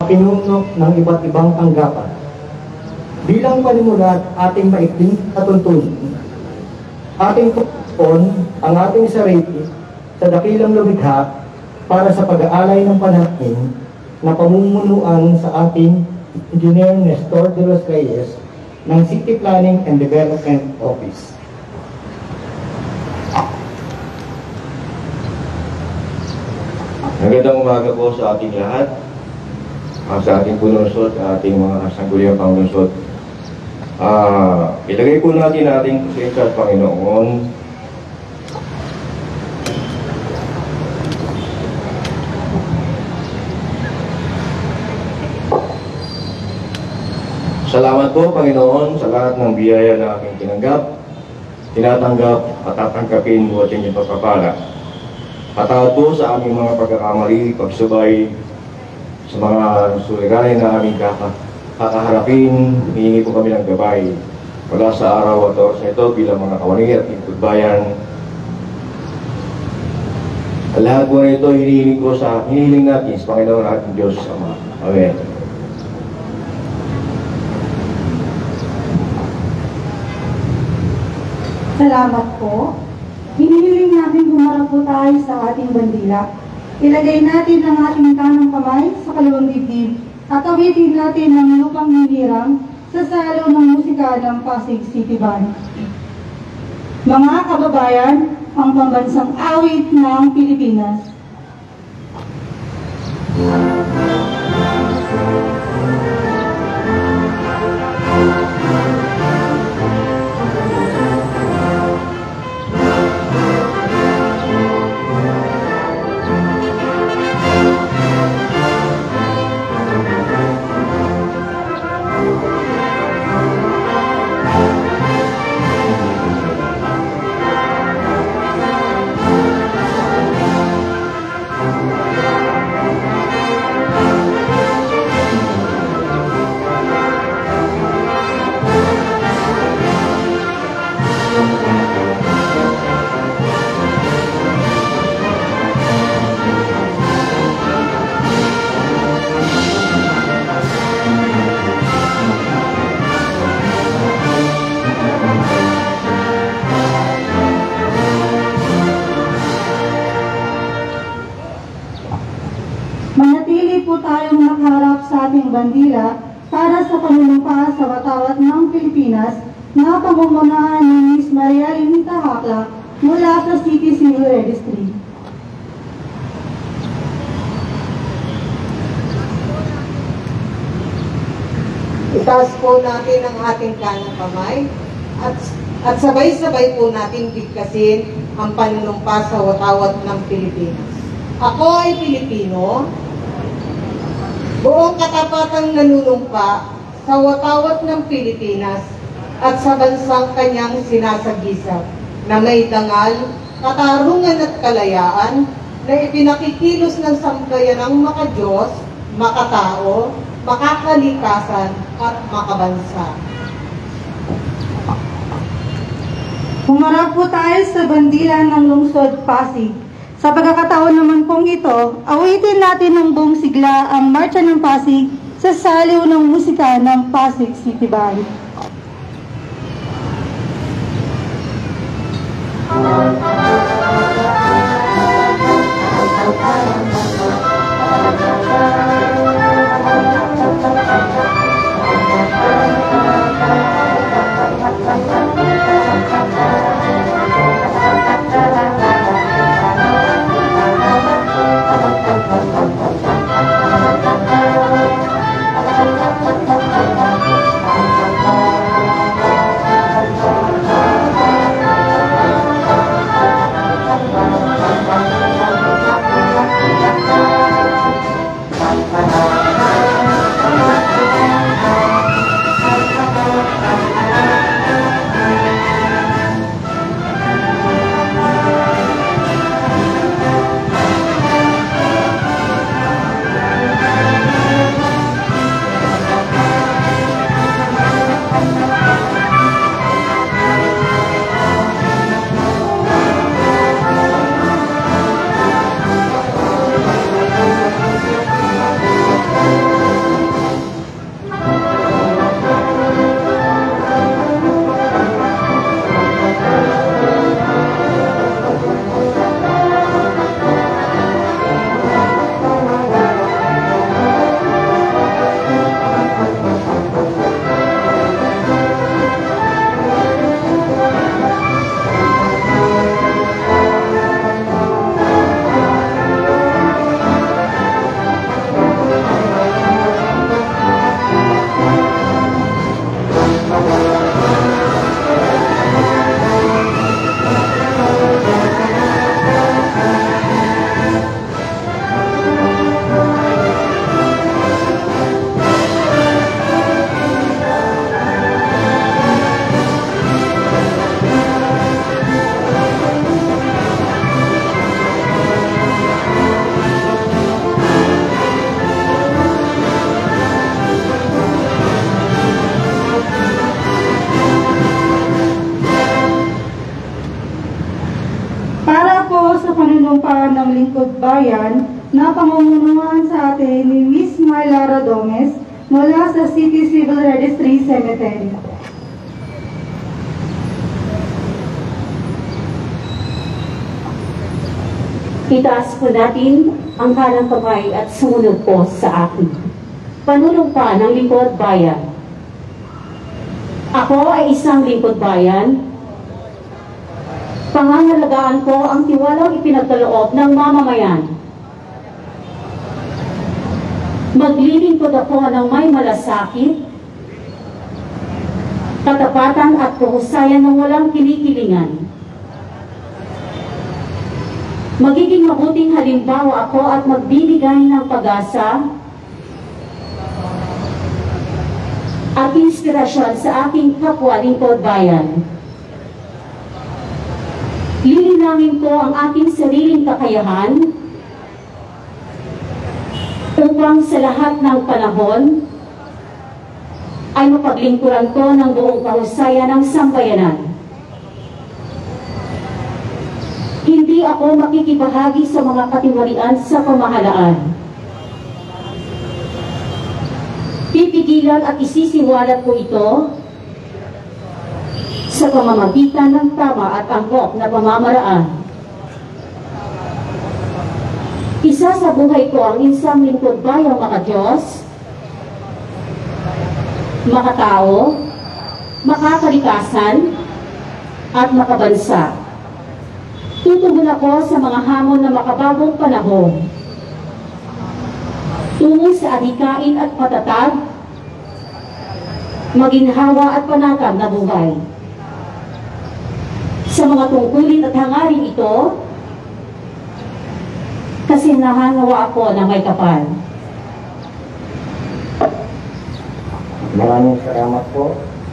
pinuno ng iba't ibang tanggapan. Bilang panimulat ating maikling katuntunan, ating tutuon ang ating sarili sa dakilang lumikha para sa pag-aalay ng panahon na pamumunuan sa ating Engineer Nestor de los Reyes ng City Planning and Development Office. Magandang umaga po sa ating lahat, sa ating punungsod, ating mga sangguniang panglungsod. Ilagay po natin ating pasensya at Panginoon. Salamat po, Panginoon, sa lahat ng biyaya na aming tinatanggap at tatanggapin mo at inyong pagpapala. Patawad po sa aming mga pagkakamali, pagsubay sa mga suliranin na aming kakaharapin. Hihingi po kami ng gabay mula sa araw at oras na ito bilang mga kawani at lingkod-bayan. Lahat po na ito hinihiling natin sa Panginoon ating Diyos Ama. Amen. Salamat po. Hinihiling natin humarap po tayo sa ating bandila. Ilagay natin ang ating kanang kamay sa kaliwang dibdib at awitin natin ang lupang hinirang sa salo ng musika ng Pasig City Band. Mga kababayan, ang pambansang awit ng Pilipinas. Manatili po tayong nakaharap sa ating bandila para sa panunumpa sa watawat ng Pilipinas na pamumunahan ni Miss Maria Linita Hakla mula sa City Civil Registry. Itaas po natin ang ating kanang kamay at sabay-sabay po natin bigkasin ang panunumpa sa watawat ng Pilipinas. Ako ay Pilipino, buong katapatang nanunumpa sa watawat ng Pilipinas at sa bansang kanyang sinasagisap na may dangal, katarungan at kalayaan na ipinakikilos ng sambayanang makadiyos, makatao, makakalikasan at makabansa. Humarap po tayo sa bandila ng lungsod Pasig. Sa pagkakataon naman pong ito, awitin natin ng buong sigla ang Marcha ng Pasig sa saliw ng musika ng Pasig City Band. lingkod bayan na pangungunungan sa atin ni Miss Marlara Gomez mula sa City Civil Registry Cemetery. Itaas po natin ang kanang kamay at sumunod po sa akin. Panunumpa ng lingkod bayan. Ako ay isang lingkod bayan. Pangangalagaan ko ang tiwalang ipinagkaloob ng mamamayan. Maglilingkod ako ng may malasakit, katapatan at kahusayan ng walang kinikilingan. Magiging mabuting halimbawa ako at magbibigay ng pag-asa at inspirasyon sa aking kapwa lingkod bayan. Lilinangin ko ang aking sariling kakayahan upang sa lahat ng panahon ay mapaglingkuran ko ng buong kahusayan ng sambayanan. Hindi ako makikibahagi sa mga katiwalian sa pamahalaan. Pipigilan at isisiwalat ko ito sa pamamagitan ng tama at angkop na pamamaraan. Isa sa buhay ko ang isang lingkod bayang makadiyos, makatao, makakalikasan, at makabansa. Tutugon ako sa mga hamon na makabagong panahon, tungo sa adhikain at patatag, maginhawa at panatag na buhay. Sa mga tungkulin at hangarin ito, kasi nahangawa ako na may kapal. Maraming salamat po.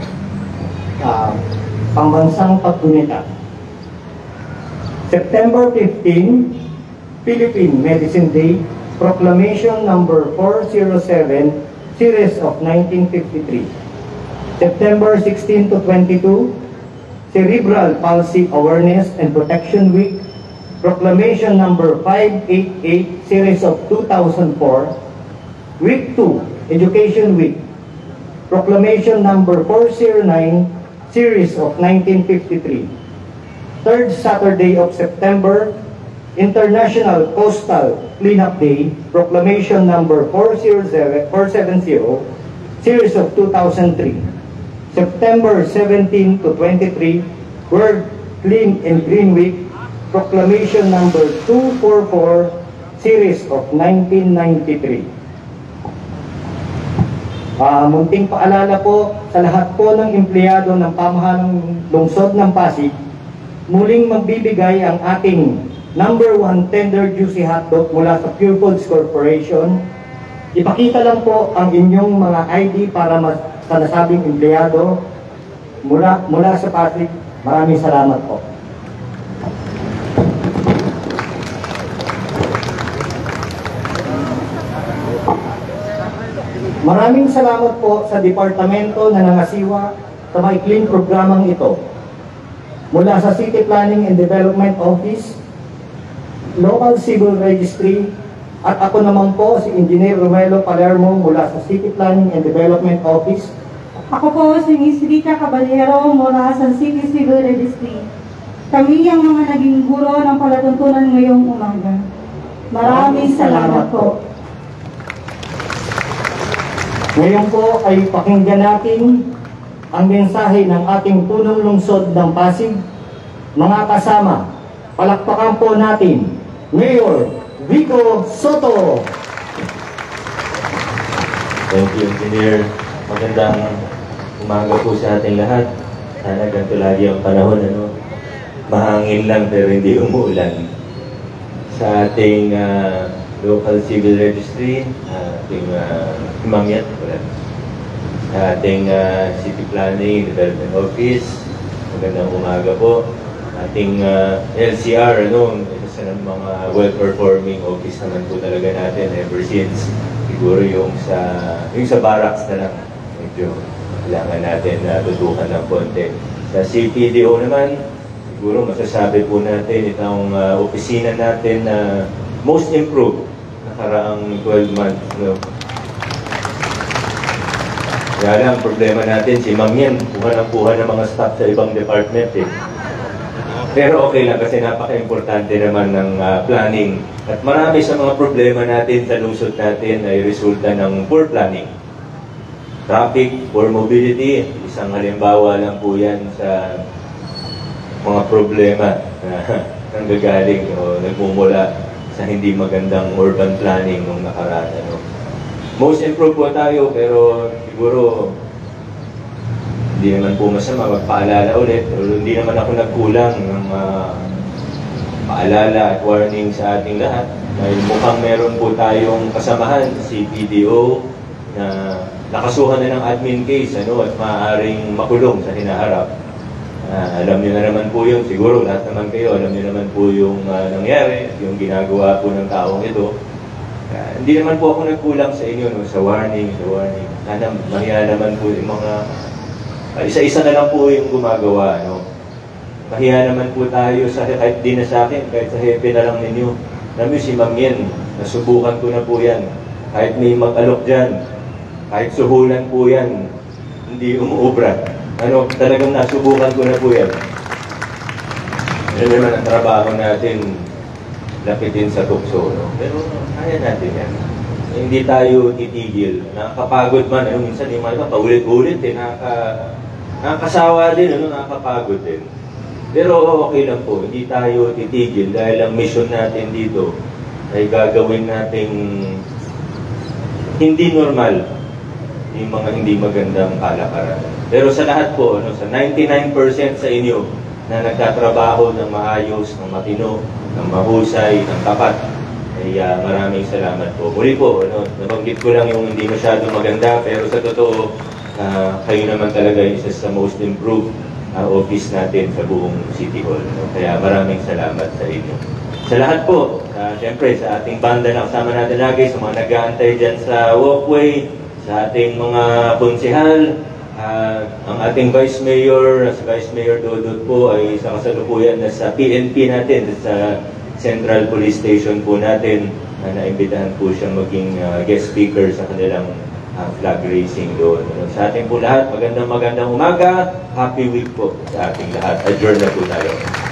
Pambansang paggunita. September 15, Philippine Medicine Day, Proclamation number 407, Series of 1953. September 16 to 22, Cerebral Palsy Awareness and Protection Week, Proclamation number 588, Series of 2004. Week 2, Education Week, Proclamation number 409, Series of 1953. Third Saturday of September, International Coastal Cleanup Day, Proclamation number 470, Series of 2003. September 17 to 23, World Clean and Green Week, Proclamation number 244, Series of 1993. Munting paalala po sa lahat po ng empleyado ng pamahalang lungsod ng Pasig, muling magbibigay ang ating number 1 tender juicy hotdog mula sa Pure Foods Corporation. Ipakita lang po ang inyong mga ID para sa nasabing empleyado mula sa Pasig. Maraming salamat po. Maraming salamat po sa departamento na nangasiwa sa maikling programang ito. Mula sa City Planning and Development Office, Local Civil Registry, at ako naman po si Engineer Romelo Palermo mula sa City Planning and Development Office. Ako po si Miss Rita Caballero mula sa City Civil Registry. Kami ang mga naging guro ng palatuntunan ngayong umaga. Maraming salamat po. Ngayon po ay pakinggan natin ang mensahe ng ating punong lungsod ng Pasig. Mga kasama, palakpakan po natin Mayor Vico Soto. Thank you, Engineer. Magandang umaga po sa ating lahat. Sana ganito lagi ang panahon, mahangin lang pero hindi umuulan. Sa ating Local Civil Registry, ating Himangyat, sa ating City Planning and Development Office, magandang umaga po. Ating LCR, isa ng mga well-performing office naman po talaga natin ever since. Siguro yung sa barracks na lang, medyo kailangan natin tutukan ng konti. Sa CPDO naman, siguro masasabi po natin itong opisina natin na most improved nakaraang 12 months. No? Kaya lang, problema natin, si Ma'am yan, kuha ng mga staff sa ibang department eh. Pero okay lang kasi napaka-importante naman ng planning. At marami sa mga problema natin sa lungsod natin ay resulta ng poor planning. Traffic, poor mobility, isang halimbawa lang po yan sa mga problema na nanggagaling o nagmumula sa hindi magandang urban planning nung nakaraan. Ano. Most improved po tayo, pero siguro hindi naman po masama magpaalala ulit. Pero hindi naman ako nagkulang ng paalala at warning sa ating lahat. Dahil mukhang meron po tayong kasamahan, si PDO, na nakasuhan na ng admin case at maaaring makulong sa hinaharap. Alam niyo na naman po yun, siguro lahat naman kayo, alam niyo naman po yung nangyari, yung ginagawa po ng taong ito. Hindi naman po ako nagkulang sa inyo, sa warning. Sana mahiya naman po yung mga, isa-isa na lang po yung gumagawa. Mahiya naman po tayo, kahit di na sa akin, kahit sa hepe na lang ninyo. Alam niyo si Ma'am Yen, nasubukan ko na po yan. Kahit may mag-alok dyan, kahit suhulan po yan, hindi umuubra. Talagang nasubukan ko na po yan. Ano naman ang trabaho natin, lapitin sa tukso, pero kaya natin yan. Hindi tayo titigil. Nakakapagod man, minsan yung mga paulit-ulit, nakakasawa din, nakakapagod din. Pero okay lang po, hindi tayo titigil dahil ang mission natin dito ay gagawin nating hindi normal yung mga hindi magandang kalakaran. Pero sa lahat po, sa 99% sa inyo na nagtatrabaho ng maayos, ng matino, ng mahusay, ng tapat, ay maraming salamat po. Muli po, nabanggit ko lang yung hindi masyadong maganda, pero sa totoo, kayo naman talaga yung isa sa most improved office natin sa buong City Hall. Kaya maraming salamat sa inyo. Sa lahat po, siyempre sa ating banda na kasama natin lagi, sa mga nag-aantay dyan sa walkway, sa ating mga konsehal, ang ating Vice Mayor, si Vice Mayor Dodot po ay sa kasalukuyan na sa PNP natin, sa Central Police Station po natin, naimbitahan po siyang maging guest speaker sa kanilang flag raising doon. Sa ating po lahat, magandang umaga, happy week po sa ating lahat. Adjourn na po tayo.